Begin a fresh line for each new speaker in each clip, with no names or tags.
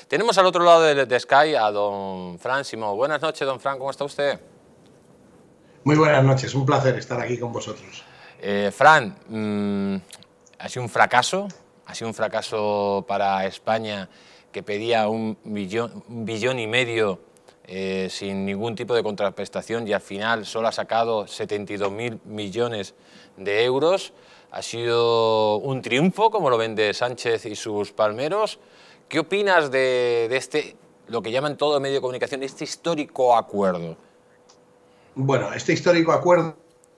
Tenemos al otro lado de Sky a don Fran Simó. Buenas noches, don Fran, ¿cómo está usted?
Muy buenas noches, un placer estar aquí con vosotros.
Fran, ha sido un fracaso para España, que pedía un billón y medio sin ningún tipo de contraprestación, y al final solo ha sacado 72.000 millones de euros. Ha sido un triunfo, como lo vende Sánchez y sus palmeros. ¿Qué opinas de este, lo que llaman todo medio de comunicación, este histórico acuerdo?
Bueno, este histórico acuerdo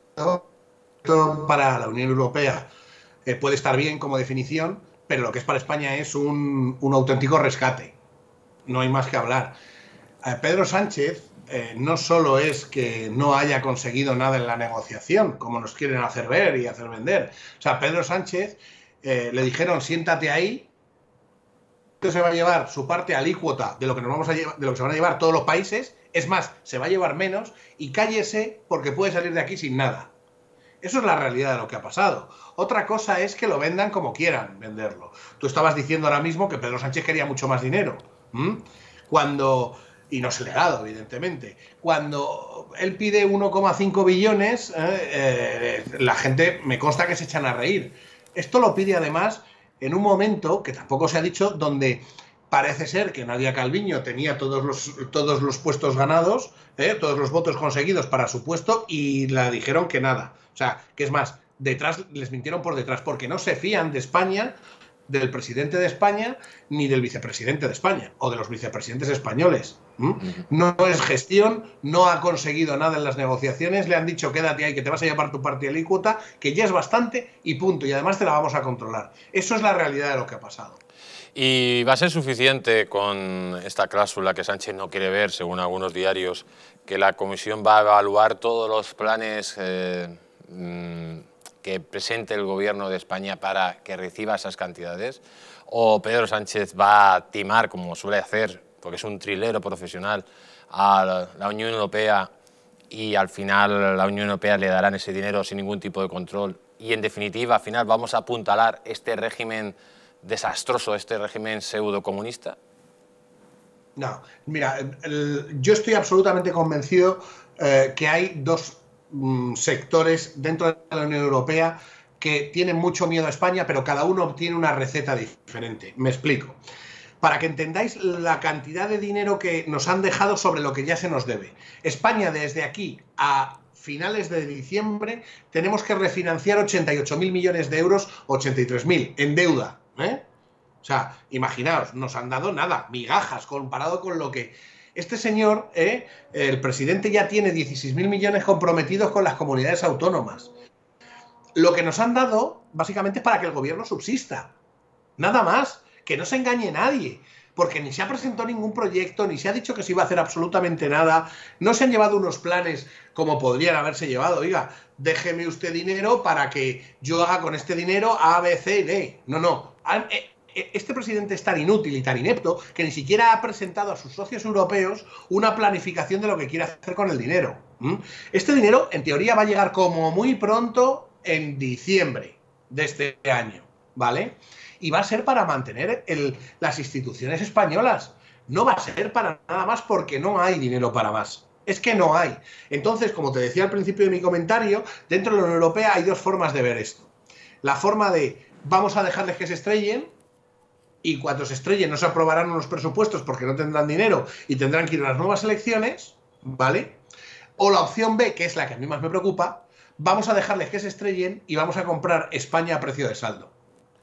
para la Unión Europea puede estar bien como definición, pero lo que es para España es un auténtico rescate. No hay más que hablar. Pedro Sánchez no solo es que no haya conseguido nada en la negociación, como nos quieren hacer ver y hacer vender. O sea, Pedro Sánchez le dijeron, siéntate ahí, se va a llevar su parte alícuota de lo que nos vamos a llevar, de lo que se van a llevar todos los países. Es más, se va a llevar menos, y cállese porque puede salir de aquí sin nada. Eso es la realidad de lo que ha pasado. Otra cosa es que lo vendan como quieran venderlo. Tú estabas diciendo ahora mismo que Pedro Sánchez quería mucho más dinero. Cuando, y no se le ha dado, evidentemente, cuando él pide 1,5 billones, la gente me consta que se echan a reír. Esto lo pide además en un momento que tampoco se ha dicho, donde parece ser que Nadia Calviño tenía todos los puestos ganados, todos los votos conseguidos para su puesto, y le dijeron que nada. O sea, que es más, detrás les mintieron por detrás, porque no se fían de España, del presidente de España, ni del vicepresidente de España, o de los vicepresidentes españoles. No es gestión, no ha conseguido nada en las negociaciones, le han dicho quédate ahí que te vas a llevar tu parte alícuota, que ya es bastante y punto, y además te la vamos a controlar. Eso es la realidad de lo que ha pasado.
¿Y va a ser suficiente con esta cláusula que Sánchez no quiere ver, según algunos diarios, que la Comisión va a evaluar todos los planes que presente el Gobierno de España para que reciba esas cantidades? ¿O Pedro Sánchez va a timar, como suele hacer, porque es un trilero profesional, a la Unión Europea, y al final la Unión Europea le darán ese dinero sin ningún tipo de control? Y en definitiva, al final vamos a apuntalar este régimen desastroso, este régimen pseudo-comunista.
No, mira, yo estoy absolutamente convencido que hay dos sectores dentro de la Unión Europea que tienen mucho miedo a España, pero cada uno tiene una receta diferente. Me explico. Para que entendáis la cantidad de dinero que nos han dejado sobre lo que ya se nos debe. España, desde aquí a finales de diciembre, tenemos que refinanciar 88.000 millones de euros, 83.000 en deuda. O sea, imaginaos, nos han dado nada, migajas, comparado con lo que... Este señor, el presidente, ya tiene 16.000 millones comprometidos con las comunidades autónomas. Lo que nos han dado, básicamente, es para que el gobierno subsista. Nada más, que no se engañe nadie, porque ni se ha presentado ningún proyecto, ni se ha dicho que se iba a hacer absolutamente nada, no se han llevado unos planes como podrían haberse llevado. Oiga, déjeme usted dinero para que yo haga con este dinero A, B, C y D. No, no. Este presidente es tan inútil y tan inepto que ni siquiera ha presentado a sus socios europeos una planificación de lo que quiere hacer con el dinero. Este dinero, en teoría, va a llegar como muy pronto en diciembre de este año, ¿vale? Y va a ser para mantener las instituciones españolas. No va a ser para nada más, porque no hay dinero para más. Es que no hay. Entonces, como te decía al principio de mi comentario, dentro de la Unión Europea hay dos formas de ver esto. La forma de vamos a dejarles que se estrellen, y cuando se estrellen no se aprobarán unos presupuestos porque no tendrán dinero y tendrán que ir a las nuevas elecciones, ¿vale? O la opción B, que es la que a mí más me preocupa, vamos a dejarles que se estrellen y vamos a comprar España a precio de saldo.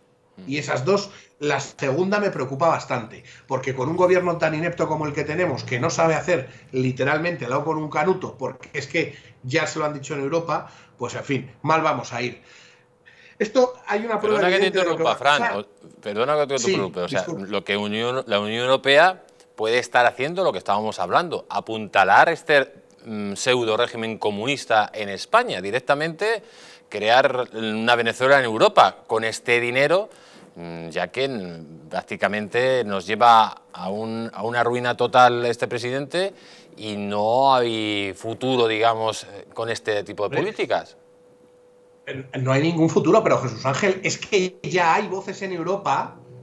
Y esas dos, la segunda me preocupa bastante, porque con un gobierno tan inepto como el que tenemos, que no sabe hacer literalmente al lado con un canuto, porque es que ya se lo han dicho en Europa, pues en fin, mal vamos a ir. Esto hay una prueba.
Perdona que te interrumpa, Fran. Perdona que te interrumpa. O sea, lo que la Unión Europea puede estar haciendo, lo que estábamos hablando, apuntalar este pseudo régimen comunista en España, directamente crear una Venezuela en Europa con este dinero, ya que prácticamente nos lleva a una ruina total este presidente, y no hay futuro, digamos, con este tipo de políticas.
No hay ningún futuro, pero Jesús Ángel, es que ya hay voces en Europa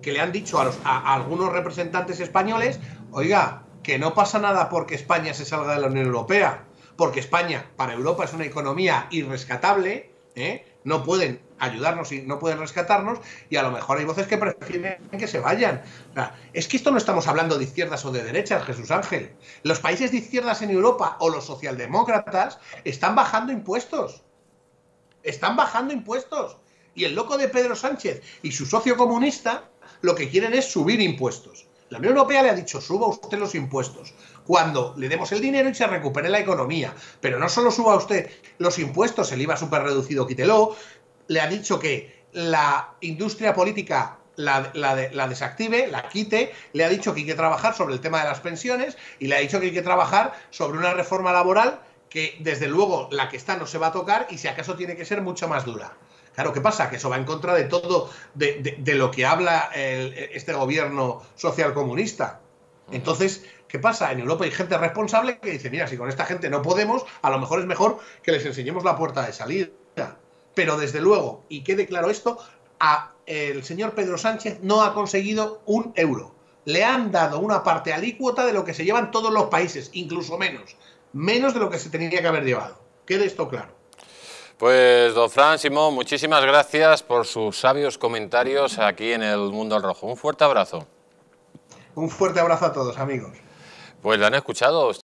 que le han dicho a algunos representantes españoles, oiga, que no pasa nada porque España se salga de la Unión Europea, porque España para Europa es una economía irrescatable, no pueden ayudarnos y no pueden rescatarnos, y a lo mejor hay voces que prefieren que se vayan. O sea, es que esto no estamos hablando de izquierdas o de derechas, Jesús Ángel. Los países de izquierdas en Europa o los socialdemócratas están bajando impuestos. Están bajando impuestos. Y el loco de Pedro Sánchez y su socio comunista lo que quieren es subir impuestos. La Unión Europea le ha dicho, suba usted los impuestos cuando le demos el dinero y se recupere la economía. Pero no solo suba usted los impuestos, el IVA súper reducido, quítelo. Le ha dicho que la industria política la desactive, la quite. Le ha dicho que hay que trabajar sobre el tema de las pensiones y le ha dicho que hay que trabajar sobre una reforma laboral que, desde luego, la que está no se va a tocar y si acaso tiene que ser mucho más dura. Claro, ¿qué pasa? Que eso va en contra de todo, de lo que habla este gobierno socialcomunista. Entonces, ¿qué pasa? En Europa hay gente responsable que dice, mira, si con esta gente no podemos, a lo mejor es mejor que les enseñemos la puerta de salida. Pero desde luego, y quede claro esto, el señor Pedro Sánchez no ha conseguido un euro. Le han dado una parte alícuota de lo que se llevan todos los países, incluso menos de lo que se tenía que haber llevado. Quede esto claro.
Pues, don Fran Simón, muchísimas gracias por sus sabios comentarios aquí en El Mundo al Rojo. Un fuerte abrazo.
Un fuerte abrazo a todos, amigos.
Pues lo han escuchado.